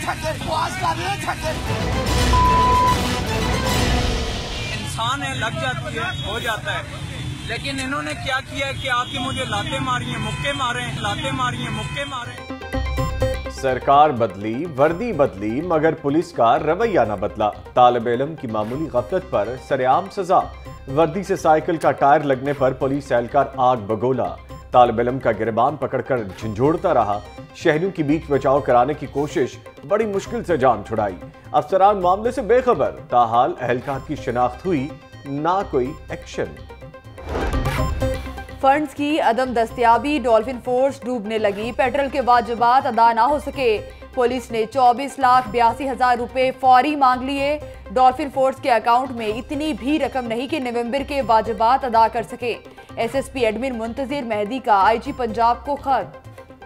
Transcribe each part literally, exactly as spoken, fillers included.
इंसान है, लग जाती है, हो जाता है, लेकिन इन्होंने क्या किया है कि आके मुझे लाते मारी हैं, मुक्के मारे हैं, लाते मारी हैं, मुक्के मारे। सरकार बदली, वर्दी बदली, मगर पुलिस का रवैया न बदला। तालिब इल्म की मामूली गफलत पर सरेआम सजा। वर्दी से साइकिल का टायर लगने पर पुलिस एहलकार आग बगोला। तालिब इल्म का गिरबान पकड़कर झंझोड़ता रहा। शहरियों की बीच बचाव कराने की कोशिश, बड़ी मुश्किल से जान छुड़ाई। अफसरान मामले से बेखबर, ताहाल एहलकार की शिनाख्त हुई, ना कोई एक्शन। फंड्स की अदम दस्तयाबी, डॉल्फिन फोर्स डूबने लगी, पेट्रोल के वाजिबात अदा ना हो सके। पुलिस ने चौबीस लाख बयासी हजार रुपए फौरी मांग लिए। डॉल्फिन फोर्स के अकाउंट में इतनी भी रकम नहीं कि नवंबर के वाजिबात अदा कर सके। एसएसपी एडमिन मुंतजिर मेहदी का आईजी पंजाब को खत।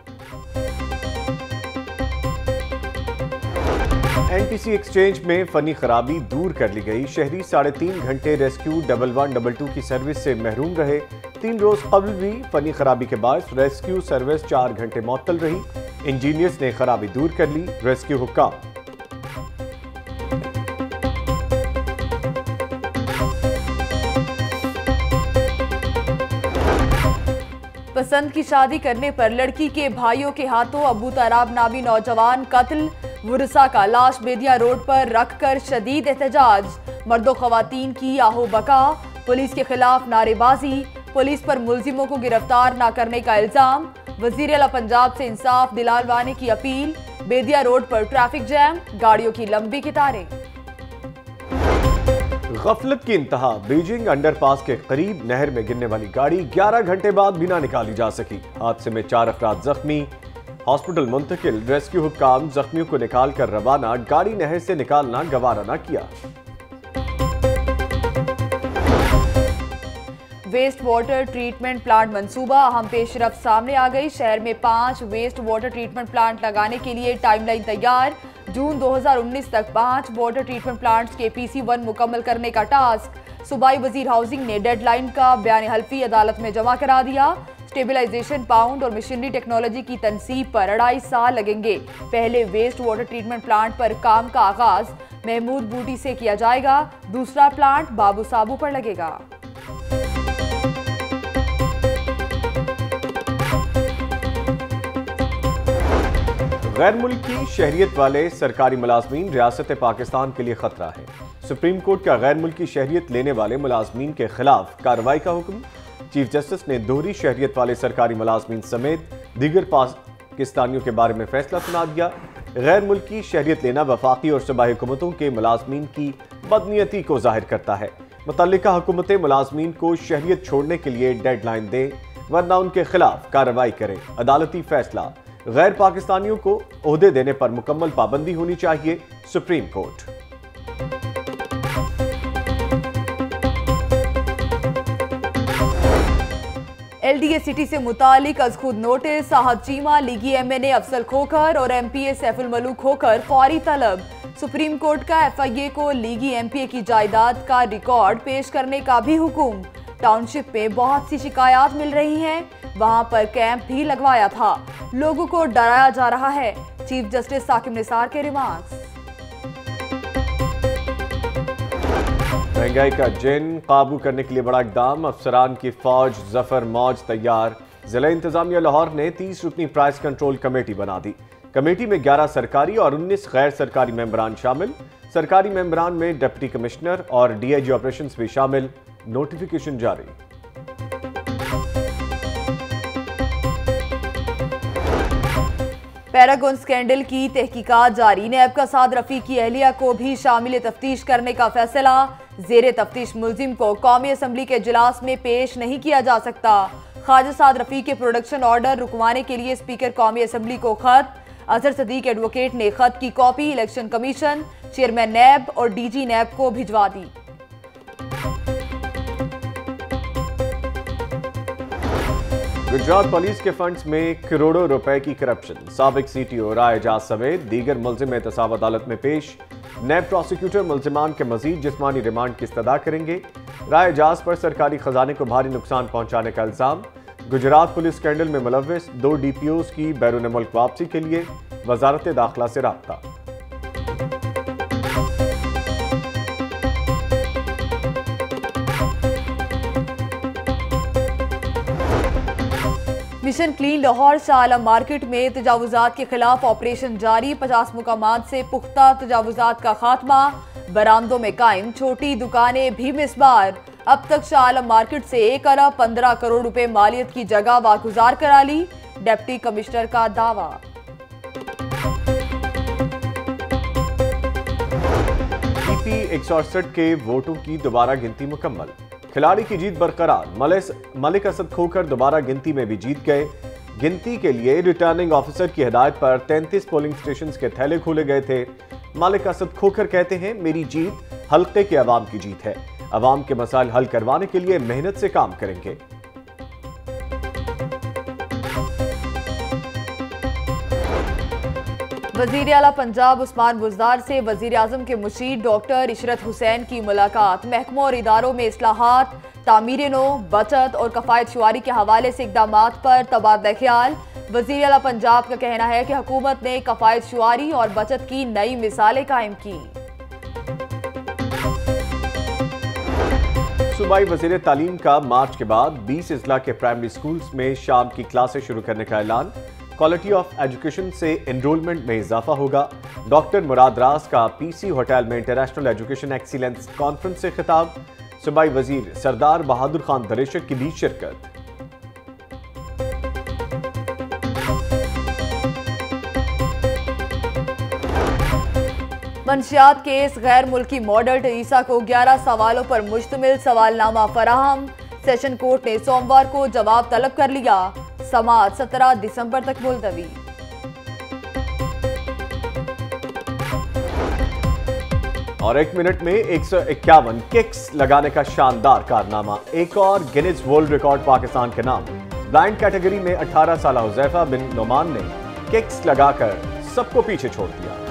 एनटीसी एक्सचेंज में फनी खराबी दूर कर ली गई। शहरी साढ़े तीन घंटे rescue double one double two की सर्विस से महरूम रहे। तीन रोज कबल भी फनी खराबी के बाद रेस्क्यू सर्विस चार घंटे मुअत्तल रही। इंजीनियर्स ने खराबी दूर कर ली। रेस्क्यू हुक्काम। पसंद की शादी करने पर लड़की के भाइयों के हाथों अबू तराब नामी नौजवान कत्ल। वुरसा का लाश बेदिया रोड पर रखकर शदीद एहतजाज। मर्दों खवातीन की आहो बका। पुलिस के खिलाफ नारेबाजी। पुलिस पर मुलजिमों को गिरफ्तार न करने का इल्जाम। वजीर आला पंजाब से इंसाफ दिलावाने की अपील। बेदिया रोड पर ट्रैफिक जैम, गाड़ियों की लंबी कतारें। गफलत की इंतहा, बीजिंग अंडरपास के करीब नहर में गिरने वाली गाड़ी ग्यारह घंटे बाद बिना निकाली जा सकी। हादसे में चार अफराद जख्मी, हॉस्पिटल मुंतकिल। रेस्क्यू हुक्काम जख्मियों को निकाल कर रवाना। गाड़ी नहर से निकालना गवारा न किया। वेस्ट वाटर ट्रीटमेंट प्लांट मंसूबा, अहम पेशरफ सामने आ गई। शहर में पांच वेस्ट वाटर ट्रीटमेंट प्लांट लगाने के लिए टाइमलाइन तैयार। जून दो हज़ार उन्नीस तक पांच वाटर ट्रीटमेंट प्लांट्स के पीसी वन मुकम्मल करने का टास्क। सूबाई वजीर हाउसिंग ने डेडलाइन का बयान हल्फी अदालत में जमा करा दिया। स्टेबलाइजेशन पाउंड और मशीनरी टेक्नोलॉजी की तनसीब पर अढ़ाई साल लगेंगे। पहले वेस्ट वाटर ट्रीटमेंट प्लांट पर काम का आगाज महमूद बूटी से किया जाएगा। दूसरा प्लांट बाबू साबू पर लगेगा। गैर मुल्की शहरियत वाले सरकारी मुलाजमीन रियासत पाकिस्तान के लिए खतरा है। सुप्रीम कोर्ट का गैर मुल्की शहरियत लेने वाले मुलाजमीन के खिलाफ कार्रवाई का हुक्म। चीफ जस्टिस ने दोहरी शहरियत वाले सरकारी मुलाजमीन समेत दीगर पाकिस्तानियों के बारे में फैसला सुना दिया। गैर मुल्की शहरियत लेना वफाकी और सूबाई हुकूमतों के मुलाजमीन की बदनीयती को जाहिर करता है। मुतल्लिका हुकूमतें मुलाजमीन को शहरियत छोड़ने के लिए डेडलाइन दें, वरना उनके खिलाफ कार्रवाई करें। अदालती फैसला, गैर पाकिस्तानियों को ओहदे देने पर मुकम्मल पाबंदी होनी चाहिए। Supreme court. एलडीए सिटी से मुतालिक अज खुद नोटिस। साहब चीमा, लीगी एमएनए अफजल खोकर और एमपीए सैफुल मलूक खोकर फौरी तलब। सुप्रीम कोर्ट का एफआईए को लीगी एमपीए की जायदाद का रिकॉर्ड पेश करने का भी हुक्म। टाउनशिप में बहुत सी शिकायत मिल रही हैं, वहां पर कैंप भी लगवाया था। लोगों को डराया जा रहा है। चीफ जस्टिस साकिब निसार के रिमार्क्स। महंगाई का जिन काबू करने के लिए बड़ा इकदाम। अफसरान की फौज जफर मौज तैयार। जिला इंतजामिया लाहौर ने तीस रुकनी प्राइस कंट्रोल कमेटी बना दी। कमेटी में ग्यारह सरकारी और उन्नीस गैर सरकारी मेंबरान शामिल। सरकारी मेंबरान में डिप्टी कमिश्नर और डीआईजी ऑपरेशंस भी शामिल। नोटिफिकेशन जारी। पैरागॉन स्कैंडल की तहकीकात जारी। नैब का साद रफीक की अहलिया को भी शामिल तफ्तीश करने का फैसला। जेर तफ्तीश मुलजिम को कौमी असम्बली के इजलास में पेश नहीं किया जा सकता। ख्वाजा साद रफीक के प्रोडक्शन ऑर्डर रुकवाने के लिए स्पीकर कौमी असम्बली को खत। अजहर सदीक एडवोकेट ने खत की copy election commission, chairman NAB और डीजी नैब को भिजवा दी। गुजरात पुलिस के फंड्स में करोड़ों रुपए की करप्शन। साबिक सीटीओ राय एजाज समेत दीगर मुलजिम एहतसाब अदालत में पेश। नैब प्रोसिक्यूटर मुलजिमान के मजीद जिस्मानी रिमांड की इस्तदा करेंगे। राय एजाज पर सरकारी खजाने को भारी नुकसान पहुंचाने का इल्जाम। गुजरात पुलिस स्कैंडल में मुलव्विस दो डीपीओज की बैरून मुल्क वापसी के लिए वजारत दाखिला से राब्ता। Mission clean Lahore Shah Alam market में तजावुजात के खिलाफ ऑपरेशन जारी। पचास मुकामात से पुख्ता तजावुजात का खात्मा। बरामदों में कायम छोटी दुकानें भी मिसबार। अब तक शाह आलम मार्केट से एक अरब पंद्रह करोड़ रुपए मालियत की जगह वागुजार करा ली। डिप्टी कमिश्नर का दावा। पीपी एक सौ अड़सठ के वोटों की दोबारा गिनती मुकम्मल। खिलाड़ी की जीत बरकरार। मलिक असद खोकर दोबारा गिनती में भी जीत गए। गिनती के लिए रिटर्निंग ऑफिसर की हिदायत पर तैंतीस पोलिंग स्टेशन के थैले खोले गए थे। मलिक असद खोकर कहते हैं, मेरी जीत हल्के के अवाम की जीत है। अवाम के मसाइल हल करवाने के लिए मेहनत से काम करेंगे। वजीर आला पंजाब उस्मान बुज़दार से वजीर आजम के मुशीर डॉक्टर इशरत हुसैन की मुलाकात। महकमों और इदारों में इस्लाहात, तामीर नो, बचत और कफायत शुआरी के हवाले से इक़दामात पर तबादला ख्याल। वजीर आला पंजाब का कहना है कि हुकूमत ने कफायत शुआरी और बचत की नई मिसालें कायम की। सूबाई वजीर तालीम का मार्च के बाद बीस अजला के प्राइमरी स्कूल्स में शाम की क्लासें शुरू करने का ऐलान। क्वालिटी ऑफ एजुकेशन से एनरोलमेंट में इजाफा होगा। डॉक्टर मुराद रास का पीसी होटल में इंटरनेशनल एजुकेशन एक्सीलेंस कॉन्फ्रेंस से खिताब। सूबाई वजीर सरदार बहादुर खान दरेशक की भी शिरकत। मंशियात केस गैर मुल्की मॉडल टेरेसा को ग्यारह सवालों पर मुश्तमिल सवालनामा फराहम। सेशन कोर्ट ने सोमवार को जवाब तलब कर लिया। समाअत सत्रह दिसंबर तक मुलतवी। और एक मिनट में एक सौ इक्यावन किक्स लगाने का शानदार कारनामा। एक और गिनीज वर्ल्ड रिकॉर्ड पाकिस्तान के नाम। ब्लाइंड कैटेगरी में अठारह साल हुज़ैफा बिन नोमान ने किक्स लगाकर सबको पीछे छोड़ दिया।